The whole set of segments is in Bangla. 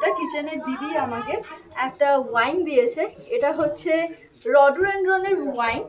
চেষ্টা। কিচেনের দিদি আমাকে একটা ওয়াইন দিয়েছে, এটা হচ্ছে রডোডেনড্রনের wine.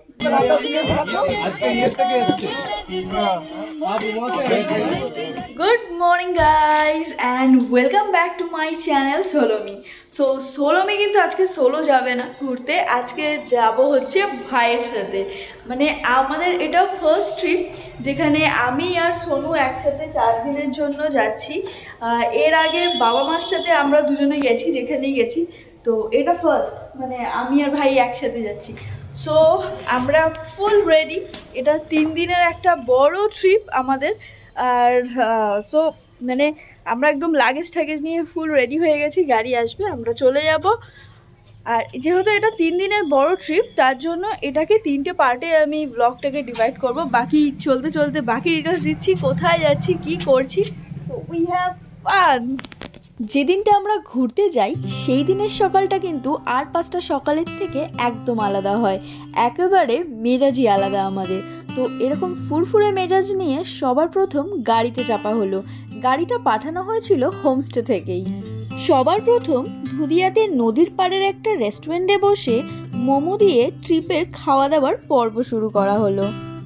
Good morning guys and welcome back to my channel Solomi. So Solomi কিন্তু আজকে সোলো যাবে না ঘুরতে, আজকে যাব হচ্ছে ভাইয়ের সাথে। মানে আমাদের এটা ফার্স্ট ট্রিপ যেখানে আমি আর সোনু একসাথে 4 দিনের জন্য যাচ্ছি। এর আগে বাবা মার সাথে আমরা দুজনে গেছি, যেখানেই গেছি, তো এটা ফার্স্ট মানে আমি আর ভাই একসাথে যাচ্ছি। সো আমরা ফুল রেডি, এটা 3 দিনের একটা বড় ট্রিপ আমাদের। আর সো মানে আমরা একদম লাগেজ ঠাগেজ নিয়ে ফুল রেডি হয়ে গেছি, গাড়ি আসবে, আমরা চলে যাব। আর যেহেতু এটা 3 দিনের বড় ট্রিপ, তার জন্য এটাকে 3টে পার্টে আমি ব্লগটাকে ডিভাইড করব। বাকি চলতে চলতে বাকি ডিটেলস দিচ্ছি, কোথায় যাচ্ছি, কি করছি। So we have fun. যেদিনটা আমরা ঘুরতে যাই সেই দিনের সকালটা কিন্তু আর 5টা সকালের থেকে একদম আলাদা হয়, একেবারে মেজাজই আলাদা আমাদের। তো এরকম ফুরফুরে মেজাজ নিয়ে সবার প্রথম গাড়িতে চাপা হলো। গাড়িটা পাঠানো হয়েছিল হোমস্টে থেকেই। সবার প্রথম ধুদিয়াতে নদীর পাড়ের একটা রেস্টুরেন্টে বসে মোমো দিয়ে ট্রিপের খাওয়া দাওয়ার পর্ব শুরু করা হলো।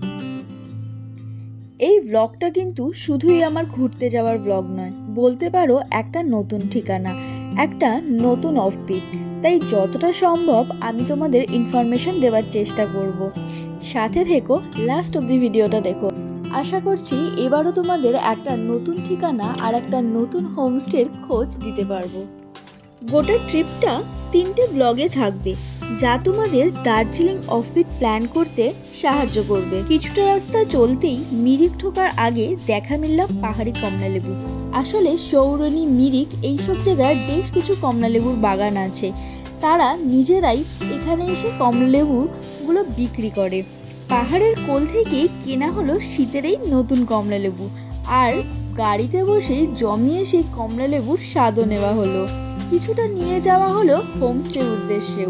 এই ব্লগটা কিন্তু শুধুই আমার ঘুরতে যাওয়ার ব্লগ নয়, বলতে পারো একটা নতুন ঠিকানা, একটা নতুন অফবিট। তাই যতটা সম্ভব আমি তোমাদের ইনফরমেশন দেওয়ার চেষ্টা করব। সাথে থেকো, লাস্ট অবধি ভিডিওটা দেখো। আশা করছি এবারও তোমাদের একটা নতুন ঠিকানা আর একটা নতুন হোমস্টের খোঁজ দিতে পারবো। গোটা ট্রিপটা 3টে ব্লগে থাকবে, যা তোমাদের দার্জিলিং অফবিট প্ল্যান করতে সাহায্য করবে। কিছুটা রাস্তা চলতেই মিরিক ঠোকার আগে দেখা মিলল পাহাড়ি কমলালেবু। আসলে সৌরনী, মিরিক এইসব জায়গায় বেশ কিছু কমলালেবুর বাগান আছে, তারা নিজেরাই এখানে এসে কমলালেবুগুলো বিক্রি করে। পাহাড়ের কোল থেকেই কেনা হলো শীতের এই নতুন কমলালেবু, আর গাড়িতে বসে জমিয়ে সেই কমলালেবুর স্বাদও নেওয়া হলো। কিছুটা নিয়ে যাওয়া হলো হোমস্টের উদ্দেশ্যেও।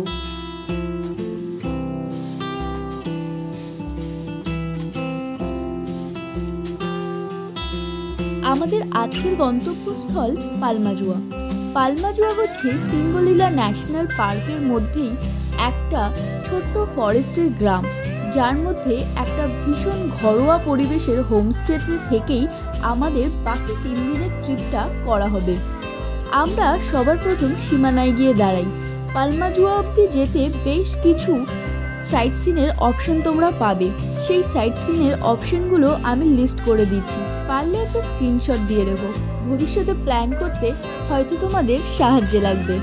আমাদের আজকের গন্তব্যস্থল পালমাজুয়া। পালমাজুয়া হচ্ছে সিঙ্গলিলা ন্যাশনাল পার্কের মধ্যেই একটা ছোট্ট ফরেস্টের গ্রাম, যার মধ্যে একটা ভীষণ ঘরোয়া পরিবেশের হোমস্টেতে থেকেই আমাদের বাকি 3 দিনের ট্রিপটা করা হবে। আমরা সবার প্রথম সীমানায় গিয়ে দাঁড়াই। পালমাজুয়া অবধি যেতে বেশ কিছু সাইট সিনের অপশন তোমরা পাবে, সেই সাইট সিনের অপশনগুলো আমি লিস্ট করে দিচ্ছি, পারলে একটা স্ক্রিনশট দিয়ে রেখো, ভবিষ্যতে প্ল্যান করতে হয়তো তোমাদের সাহায্যে লাগবে।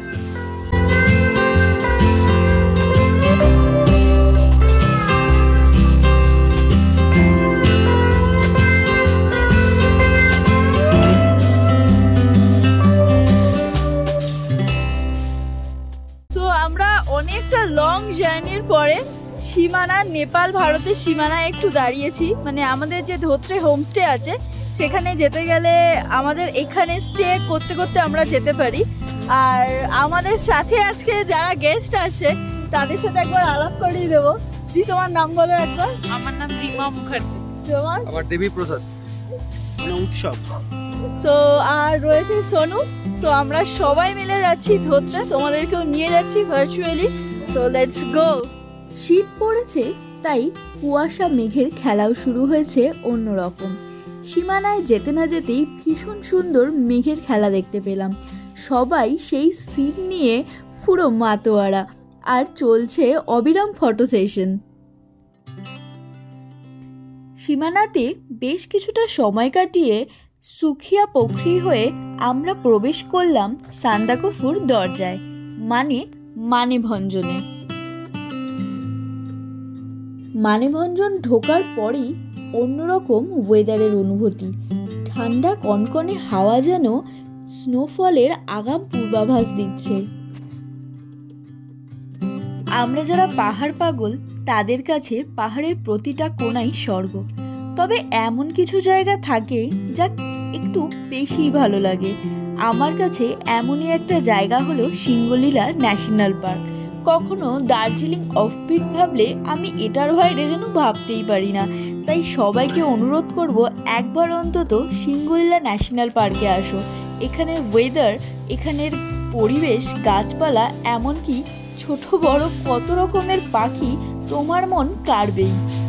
অনেকটা লং জার্নির পরে সীমানা, নেপাল ভারতের সীমানায় একটু দাঁড়িয়েছি। মানে আমাদের যে ধোত্রে হোমস্টে আছে সেখানে যেতে গেলে আমাদের এখানে স্টে করতে করতে আমরা যেতে পারি। আর আমাদের সাথে আজকে যারা গেস্ট আছে তাদের সাথে একবার আলাপ করিয়ে দেবো। জি, তোমার নাম বলো একবার। আমার নাম রিমা মুখার্জি। তোমার? আমার দেবী প্রসাদ। উৎসব। সো আর রয়েছে সোনু। সো আমরা সবাই মিলে যাচ্ছি ধোত্রে, তোমাদেরকেও নিয়ে যাচ্ছি ভার্চুয়ালি। So let's go. শীত পড়েছে, তাই কুয়াশা মেঘের খেলাও শুরু হয়েছে অন্যরকম। সীমানায় যেতে না যেতেই ভীষণ সুন্দর মেঘের খেলা দেখতে পেলাম। সবাই সেই সিন নিয়ে পুরো মাতোয়ারা, আর চলছে অবিরাম ফটো সেশন। সীমানাতে বেশ কিছুটা সময় কাটিয়ে সুখিয়া পোখরি হয়ে আমরা প্রবেশ করলাম সান্দাকফুর দরজায়, মানে মানেভঞ্জনে। মানেভঞ্জন ঢোকার পরই অন্যরকম ওয়েদারের অনুভূতি। ঠান্ডা কনকনে হাওয়া যেন স্নোফলের আগাম পূর্বাভাস দিচ্ছে। আমরা যারা পাহাড় পাগল, তাদের কাছে পাহাড়ের প্রতিটা কোণাই স্বর্গ। তবে এমন কিছু জায়গা থাকে যা একটু বেশি ভালো লাগে। আমার কাছে এমনই একটা জায়গা হলো সিঙ্গলিলা ন্যাশনাল পার্ক। কখনো দার্জিলিং অফবিট ভাবলে আমি এটার বাইরে যেন ভাবতেই পারি না। তাই সবাইকে অনুরোধ করব একবার অন্তত সিঙ্গলিলা ন্যাশনাল পার্কে আসো। এখানের ওয়েদার, এখানের পরিবেশ, গাছপালা, এমনকি ছোট বড় কত রকমের পাখি, তোমার মন কাড়বেই।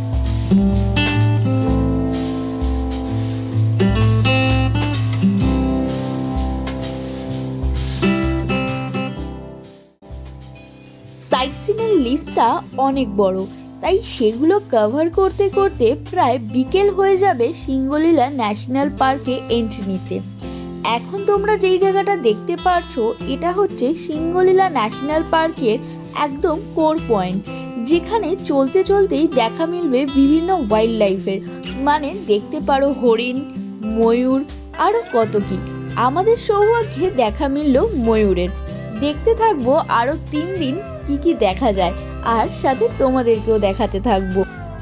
সাইট সিনের লিস্টটা অনেক বড়, তাই সেগুলো কভার করতে করতে প্রায় বিকেল হয়ে যাবে সিঙ্গলিলা ন্যাশনাল পার্কে এন্ট্রি নিতে। এখন তোমরা যেই জায়গাটা দেখতে পারছো এটা হচ্ছে সিঙ্গলিলা ন্যাশনাল পার্কের একদম কোর পয়েন্ট, যেখানে চলতে চলতেই দেখা মিলবে বিভিন্ন ওয়াইল্ড লাইফের, মানে দেখতে পারো হরিণ, ময়ূর, আরও কত কি। আমাদের সৌভাগ্যে দেখা মিলল ময়ূরের। দেখতে থাকবো আরও 3 দিন কি কি দেখা যায়, আর সাথে তোমাদেরকেও দেখাতে থাকবো।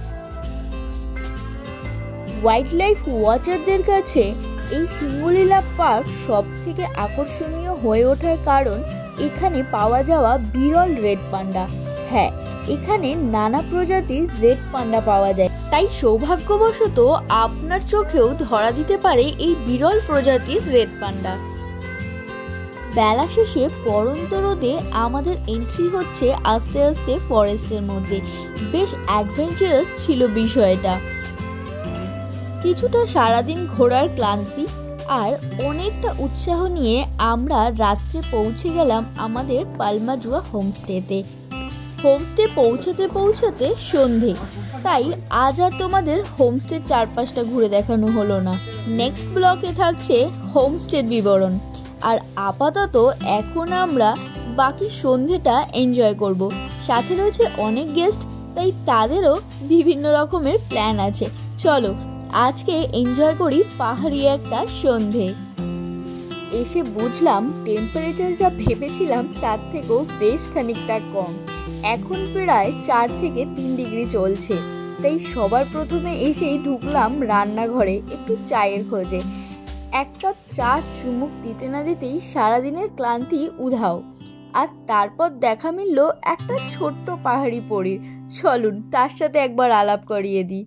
ওয়াইল্ড লাইফ ওয়াচারদের কাছে এই সিঙ্গলিলা পার্ক সব থেকে আকর্ষণীয় হয়ে ওঠার কারণ এখানে পাওয়া যাওয়া বিরল রেড পান্ডা। হ্যাঁ, এখানে নানা প্রজাতির রেড পান্ডা পাওয়া যায়, তাই সৌভাগ্যবশত আপনার চোখেও ধরা দিতে পারে এই বিরল প্রজাতির রেড পান্ডা। বেলা শেষে পড়ন্ত রোদে আমাদের এন্ট্রি হচ্ছে আস্তে আস্তে ফরেস্টের মধ্যে। বেশ অ্যাডভেঞ্চারাস ছিল বিষয়টা। কিছুটা সারাদিন ঘোরার ক্লান্তি আর অনেকটা উৎসাহ নিয়ে আমরা রাত্রে পৌঁছে গেলাম আমাদের পালমাজুয়া হোমস্টেতে। হোমস্টে পৌঁছাতে পৌঁছাতে সন্ধে, তাই আজ আর তোমাদের হোমস্টের চারপাশটা ঘুরে দেখানো হলো না। নেক্সট ব্লকে থাকছে হোমস্টের বিবরণ। আর আপাতত এখন আমরা বাকি সন্ধেটা এনজয় করব। সাথে রয়েছে অনেক গেস্ট, তাই তাদেরও বিভিন্ন রকমের প্ল্যান আছে। চলো আজকে এনজয় করি পাহাড়ি একটা সন্ধে। এসে বুঝলাম টেম্পারেচার যা ভেবেছিলাম তার থেকেও বেশ খানিকটা কম। এখন প্রায় 4 থেকে 3 ডিগ্রি চলছে। তাই সবার প্রথমে এসেই ঢুকলাম রান্নাঘরে একটু চায়ের খোঁজে। এক কাপ চা চুমুক দিতে না দিতেই সারাদিনের ক্লান্তি উধাও। আর তারপর দেখা মিলল একটা ছোট্ট পাহাড়ি পরীর। চলুন তার সাথে একবার আলাপ করিয়ে দিই।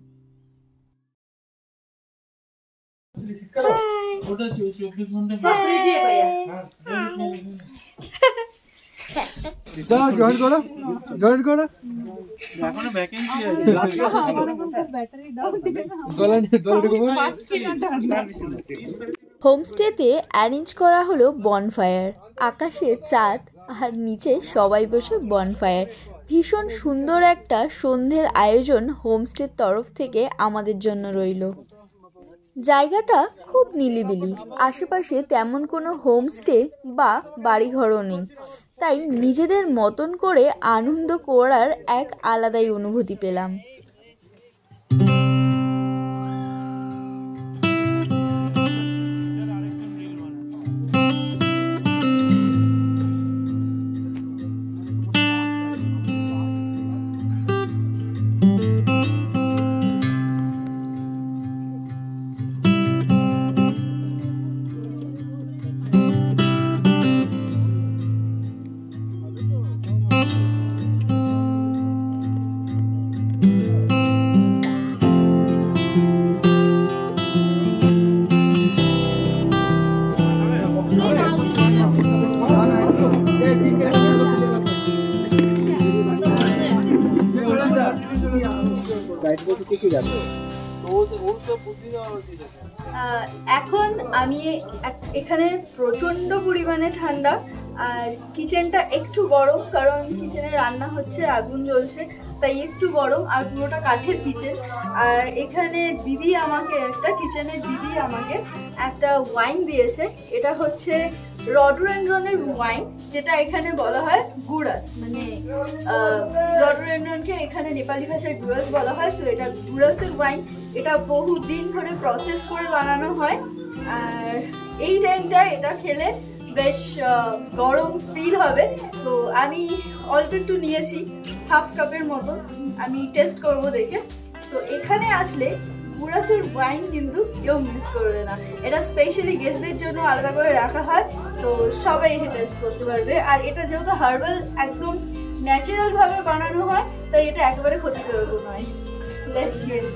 হোমস্টেতে অ্যারেঞ্জ করা হলো বনফায়ার। আকাশে চাঁদ আর নিচে সবাই বসে বনফায়ার। ভীষণ সুন্দর একটা সন্ধ্যের আয়োজন হোমস্টের তরফ থেকে আমাদের জন্য রইল। জায়গাটা খুব নিলিবিলি, আশেপাশে তেমন কোনো হোমস্টে বা বাড়িঘরও নেই, তাই নিজেদের মতন করে আনন্দ করার এক আলাদাই অনুভূতি পেলাম। এখন আমি এখানে প্রচন্ড পরিমাণে ঠান্ডা, আর কিচেনটা একটু গরম, কারণ কিচেনে রান্না হচ্ছে, আগুন জ্বলছে, তাই একটু গরম, আর পুরোটা কাঠের কিচেন। আর এখানে দিদি আমাকে একটা ওয়াইন দিয়েছে। এটা হচ্ছে রডোডেনড্রনের ওয়াইন, যেটা এখানে বলা হয় গুড়াস, মানে রডোডেনড্রনকে এখানে নেপালি ভাষায় গুড়াস বলা হয়। সো এটা গুড়াসের ওয়াইন। এটা বহুদিন ধরে প্রসেস করে বানানো হয়, আর এই টাইমটা এটা খেলে বেশ গরম ফিল হবে। তো আমি অল্প একটু নিয়েছি, হাফ কাপের মতো। আমি টেস্ট করব দেখে। সো এখানে আসলে গুড়াসের ওয়াইন কিন্তু কেউ মিস করবে না। এটা স্পেশালি গেস্টদের জন্য আলাদা করে রাখা হয়, তো সবাই এটা টেস্ট করতে পারবে। আর এটা যেহেতু হার্বাল, একদম ন্যাচারাল ভাবে বানানো হয়, তাই এটা একেবারে ক্ষতিকারক নয়। Let's cheers.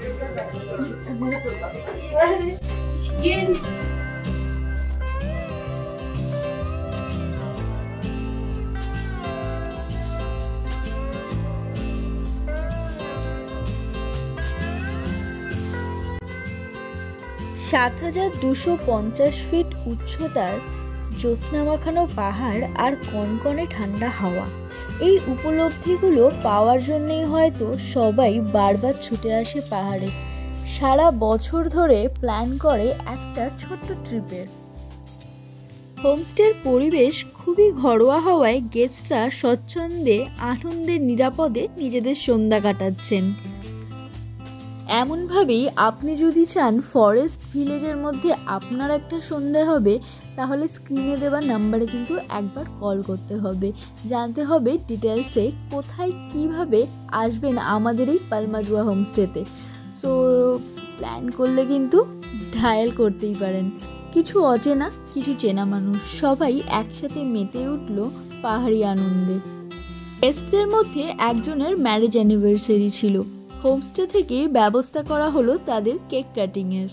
7250 ফিট উচ্চতার জ্যোৎস্না মাখানো পাহাড় আর কনকনে ঠান্ডা হাওয়া, এই উপলব্ধিগুলো পাওয়ার জন্যই হয়তো সবাই বারবার ছুটে আসে পাহাড়ে, সারা বছর ধরে প্ল্যান করে একটা ছোট্ট ট্রিপের। হোমস্টের পরিবেশ খুবই ঘরোয়া হওয়ায় গেস্টরা স্বচ্ছন্দে আনন্দে নিরাপদে নিজেদের সন্ধ্যা কাটাচ্ছেন। এমনভাবেই আপনি যদি চান ফরেস্ট ভিলেজের মধ্যে আপনার একটা সন্ধ্যা হবে, তাহলে স্ক্রিনে দেওয়া নাম্বারে কিন্তু একবার কল করতে হবে, জানতে হবে ডিটেলসে কোথায় কিভাবে আসবেন আমাদের এই পালমাজুয়া হোমস্টেতে। সো প্ল্যান করলে কিন্তু ডায়াল করতেই পারেন। কিছু অচেনা কিছু চেনা মানুষ সবাই একসাথে মেতে উঠল পাহাড়ি আনন্দে। গেস্টদের মধ্যে একজনের ম্যারেজ অ্যানিভার্সারি ছিল, হোমস্টে থেকে ব্যবস্থা করা হলো তাদের কেক কাটিংয়ের।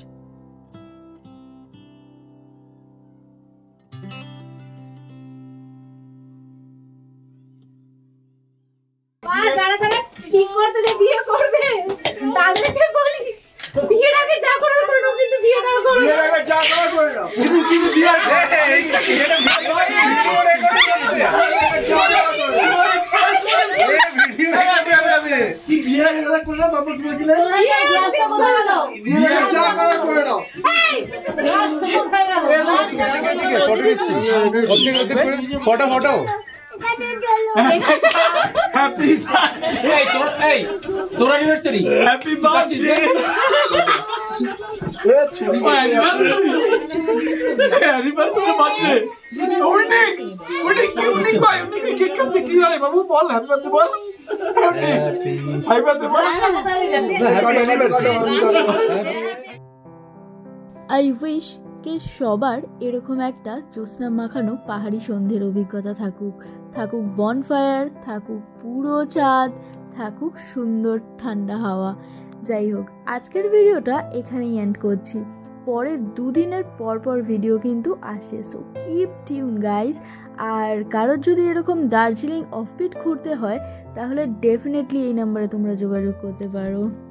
যারা ঠিক করতে যে বিয়ে করবে তাদেরকে বলি বিয়ের আগে যা করার করে নাও, কিন্তু বিয়েটা করো, বিয়ের আগে যা করার করে নাও, কিন্তু বিয়ের এইটা কি এটা ভিডিও রেকর্ডিং করছে, যা করার করে এই ভিডিও রেকর্ডিং কি বিয়ের আগে যা করে নাও, তারপর তুমি দিলে এই গ্লাসটা কোথায় দাও, বিয়ের আগে যা করার করে নাও, এই গ্লাসটা কোথায় দাও, ফটো দিচ্ছি ফটো ফটো হ্যাপি এই তোর অ্যানিভার্সারি হ্যাপি বার্থডে এ ছুরি অ্যানিভার্সারি বার্থডে উনি কই উনি কেক কাটতে কি বলে বাবু, বল হ্যাপি বার্থডে বল, হ্যাপি বার্থডে বল। আই উইশ কে সবার এরকম একটা জ্যোৎস্না মাখানো পাহাড়ি সন্ধ্যের অভিজ্ঞতা থাকুক, থাকুক বনফায়ার, থাকুক পুরো চাঁদ, থাকুক সুন্দর ঠান্ডা হাওয়া। যাই হোক, আজকের ভিডিওটা এখানেই এন্ড করছি। পরে 2 দিনের পর ভিডিও কিন্তু আসছে, সো কিপ টিউন গাইজ। আর কারোর যদি এরকম দার্জিলিং অফবিট ঘুরতে হয় তাহলে ডেফিনেটলি এই নাম্বারে তোমরা যোগাযোগ করতে পারো।